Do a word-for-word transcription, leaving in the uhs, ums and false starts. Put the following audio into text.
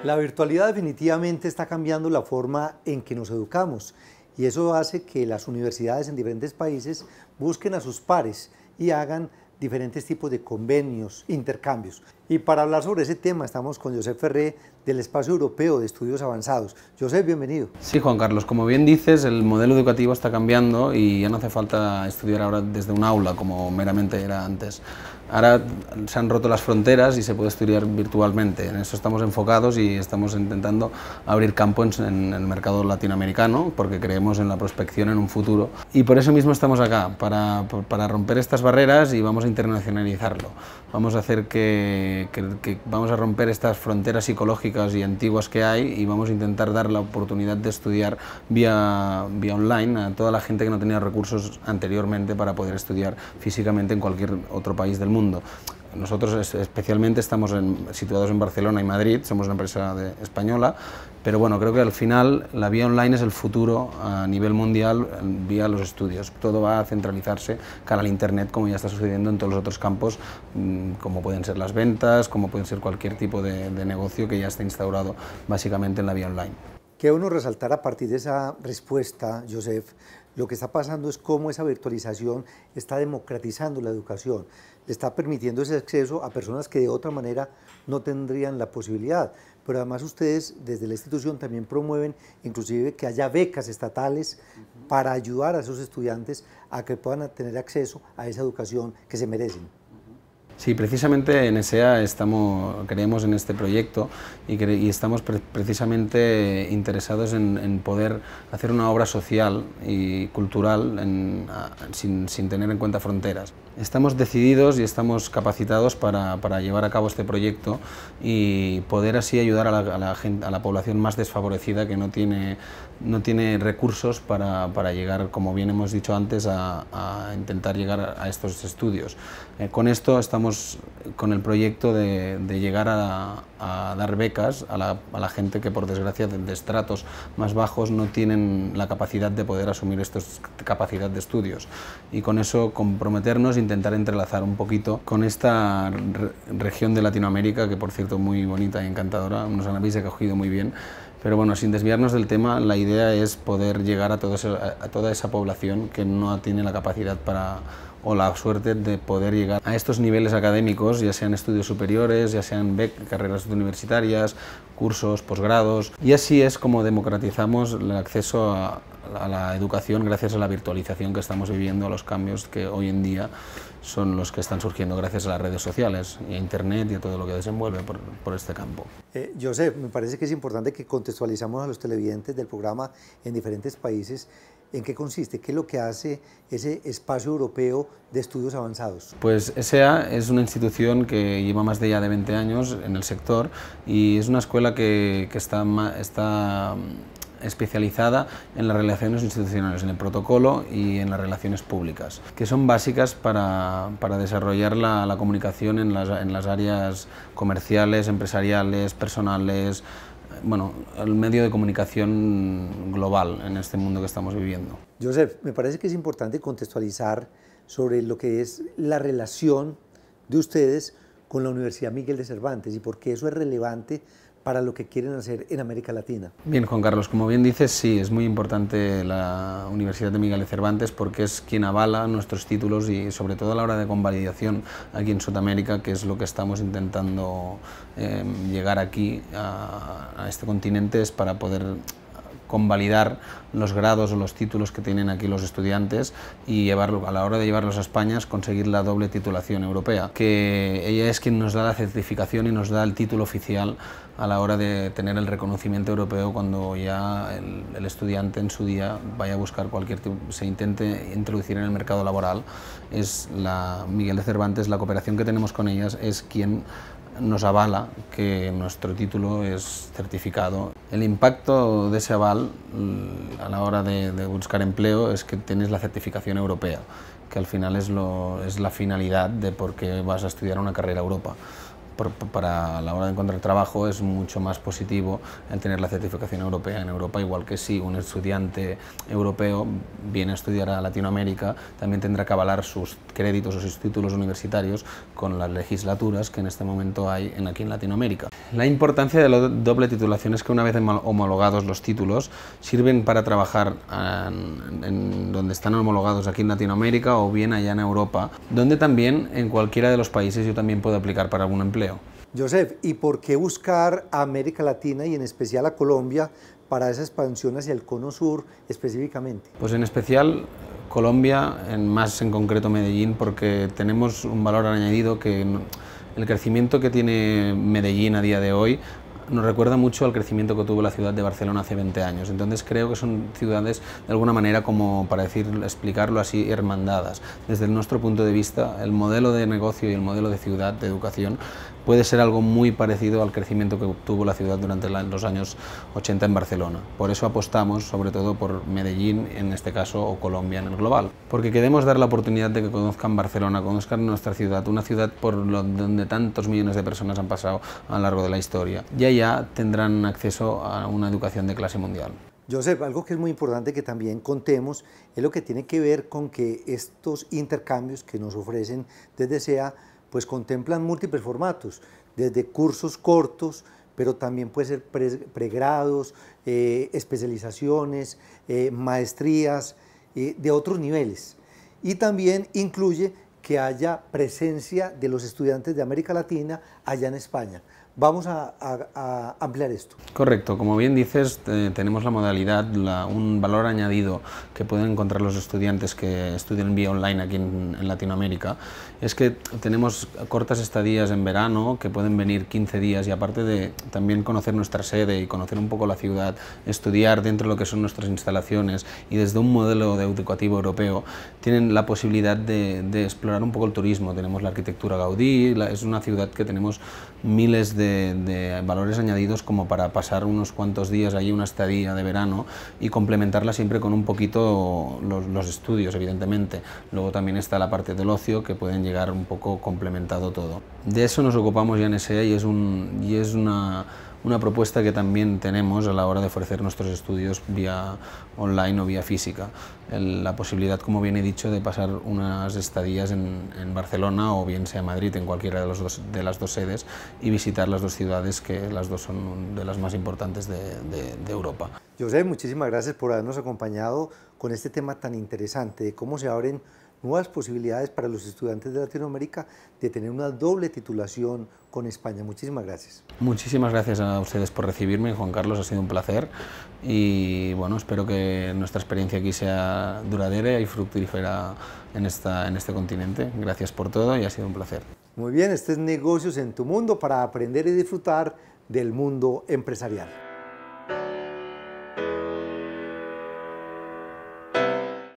La virtualidad definitivamente está cambiando la forma en que nos educamos y eso hace que las universidades en diferentes países busquen a sus pares y hagan diferentes tipos de convenios, intercambios. Y para hablar sobre ese tema estamos con Josep Ferré del Espacio Europeo de Estudios Avanzados. Josep, bienvenido. Sí, Juan Carlos, como bien dices, el modelo educativo está cambiando y ya no hace falta estudiar ahora desde un aula como meramente era antes. Ahora se han roto las fronteras y se puede estudiar virtualmente. En eso estamos enfocados y estamos intentando abrir campo en, en el mercado latinoamericano porque creemos en la prospección en un futuro. Y por eso mismo estamos acá, para, para romper estas barreras y vamos a internacionalizarlo. Vamos a hacer que, que, que vamos a romper estas fronteras psicológicas y antiguas que hay y vamos a intentar dar la oportunidad de estudiar vía, vía online a toda la gente que no tenía recursos anteriormente para poder estudiar físicamente en cualquier otro país del mundo. Nosotros especialmente estamos en, situados en Barcelona y Madrid, somos una empresa de, española, pero bueno, creo que al final la vía online es el futuro a nivel mundial vía los estudios. Todo va a centralizarse cara al Internet, como ya está sucediendo en todos los otros campos, como pueden ser las ventas, como pueden ser cualquier tipo de, de negocio que ya está instaurado básicamente en la vía online. Qué bueno resaltar a partir de esa respuesta, Josep, lo que está pasando es cómo esa virtualización está democratizando la educación, le está permitiendo ese acceso a personas que de otra manera no tendrían la posibilidad. Pero además ustedes desde la institución también promueven inclusive que haya becas estatales uh-huh. para ayudar a esos estudiantes a que puedan tener acceso a esa educación que se merecen. Sí, precisamente en E S E A estamos, creemos en este proyecto y, cre y estamos pre precisamente interesados en, en poder hacer una obra social y cultural en, a, sin, sin tener en cuenta fronteras. Estamos decididos y estamos capacitados para, para llevar a cabo este proyecto y poder así ayudar a la, a la, gente, a la población más desfavorecida que no tiene, no tiene recursos para, para llegar, como bien hemos dicho antes, a, a intentar llegar a estos estudios. Eh, con esto estamos con el proyecto de, de llegar a, a dar becas a la, a la gente que por desgracia de, de estratos más bajos no tienen la capacidad de poder asumir esta capacidad de estudios y con eso comprometernos e intentar entrelazar un poquito con esta re región de Latinoamérica que por cierto muy bonita y encantadora, nos habéis acogido muy bien. Pero bueno, sin desviarnos del tema, la idea es poder llegar a, todo ese, a toda esa población que no tiene la capacidad para, o la suerte de poder llegar a estos niveles académicos, ya sean estudios superiores, ya sean carreras universitarias, cursos, posgrados, y así es como democratizamos el acceso a, a la educación gracias a la virtualización que estamos viviendo, a los cambios que hoy en día son los que están surgiendo gracias a las redes sociales y a Internet y a todo lo que desenvuelve por, por este campo. Eh, Josep, me parece que es importante que contextualizamos a los televidentes del programa en diferentes países. ¿En qué consiste? ¿Qué es lo que hace ese Espacio Europeo de Estudios Avanzados? Pues E S E A es una institución que lleva más de ya de veinte años en el sector y es una escuela que, que está, está especializada en las relaciones institucionales, en el protocolo y en las relaciones públicas, que son básicas para, para desarrollar la, la comunicación en las, en las áreas comerciales, empresariales, personales, bueno, el medio de comunicación global en este mundo que estamos viviendo. Josep, me parece que es importante contextualizar sobre lo que es la relación de ustedes con la Universidad Miguel de Cervantes y por qué eso es relevante para lo que quieren hacer en América Latina. Bien, Juan Carlos, como bien dices, sí, es muy importante la Universidad de Miguel de Cervantes porque es quien avala nuestros títulos y sobre todo a la hora de convalidación aquí en Sudamérica, que es lo que estamos intentando eh, llegar aquí a, a este continente, es para poder convalidar los grados o los títulos que tienen aquí los estudiantes y llevarlo, a la hora de llevarlos a España, conseguir la doble titulación europea, que ella es quien nos da la certificación y nos da el título oficial a la hora de tener el reconocimiento europeo cuando ya el, el estudiante en su día vaya a buscar cualquier tipo, se intente introducir en el mercado laboral. Es la Miguel de Cervantes, la cooperación que tenemos con ellas es quien nos avala que nuestro título es certificado. El impacto de ese aval a la hora de, de buscar empleo es que tienes la certificación europea, que al final es, lo, es la finalidad de por qué vas a estudiar una carrera a Europa. por, para la hora de encontrar trabajo es mucho más positivo el tener la certificación europea en Europa, igual que si un estudiante europeo viene a estudiar a Latinoamérica, también tendrá que avalar sus créditos o sus títulos universitarios con las legislaturas que en este momento hay en, aquí en Latinoamérica. La importancia de la doble titulación es que una vez homologados los títulos sirven para trabajar en, en donde están homologados aquí en Latinoamérica o bien allá en Europa, donde también en cualquiera de los países yo también puedo aplicar para algún empleo. Joseph, ¿y por qué buscar a América Latina y en especial a Colombia para esa expansión hacia el cono sur específicamente? Pues en especial Colombia, en más en concreto Medellín, porque tenemos un valor añadido que el crecimiento que tiene Medellín a día de hoy nos recuerda mucho al crecimiento que tuvo la ciudad de Barcelona hace veinte años. Entonces creo que son ciudades de alguna manera, como para decir, explicarlo así, hermandadas. Desde nuestro punto de vista, el modelo de negocio y el modelo de ciudad, de educación, puede ser algo muy parecido al crecimiento que tuvo la ciudad durante los años ochenta en Barcelona. Por eso apostamos sobre todo por Medellín, en este caso, o Colombia en el global. Porque queremos dar la oportunidad de que conozcan Barcelona, conozcan nuestra ciudad, una ciudad por lo, donde tantos millones de personas han pasado a lo largo de la historia. Y allá tendrán acceso a una educación de clase mundial. Joseph, algo que es muy importante que también contemos es lo que tiene que ver con que estos intercambios que nos ofrecen desde S E A pues contemplan múltiples formatos, desde cursos cortos, pero también puede ser pre, pregrados, eh, especializaciones, eh, maestrías eh, de otros niveles. Y también incluye que haya presencia de los estudiantes de América Latina allá en España. Vamos a, a, a ampliar esto. Correcto, como bien dices, eh, tenemos la modalidad, la, un valor añadido que pueden encontrar los estudiantes que estudian vía online aquí en, en Latinoamérica, es que tenemos cortas estadías en verano que pueden venir quince días y aparte de también conocer nuestra sede y conocer un poco la ciudad, estudiar dentro de lo que son nuestras instalaciones y desde un modelo de educativo europeo, tienen la posibilidad de, de explorar un poco el turismo. Tenemos la arquitectura Gaudí, la, es una ciudad que tenemos miles de De, de valores añadidos como para pasar unos cuantos días allí, una estadía de verano y complementarla siempre con un poquito los, los estudios, evidentemente. Luego también está la parte del ocio que pueden llegar un poco complementado todo. De eso nos ocupamos ya en S E A y es, un, y es una, una propuesta que también tenemos a la hora de ofrecer nuestros estudios vía online o vía física. El, la posibilidad, como bien he dicho, de pasar unas estadías en, en Barcelona o bien sea Madrid, en cualquiera de, los dos, de las dos sedes y visitar las dos ciudades que las dos son de las más importantes de, de, de Europa. José, muchísimas gracias por habernos acompañado con este tema tan interesante de cómo se abren nuevas posibilidades para los estudiantes de Latinoamérica de tener una doble titulación con España. Muchísimas gracias. Muchísimas gracias a ustedes por recibirme, Juan Carlos, ha sido un placer y bueno, espero que nuestra experiencia aquí sea duradera y fructífera en, esta, en este continente. Gracias por todo y ha sido un placer. Muy bien, este es Negocios en tu Mundo para aprender y disfrutar del mundo empresarial.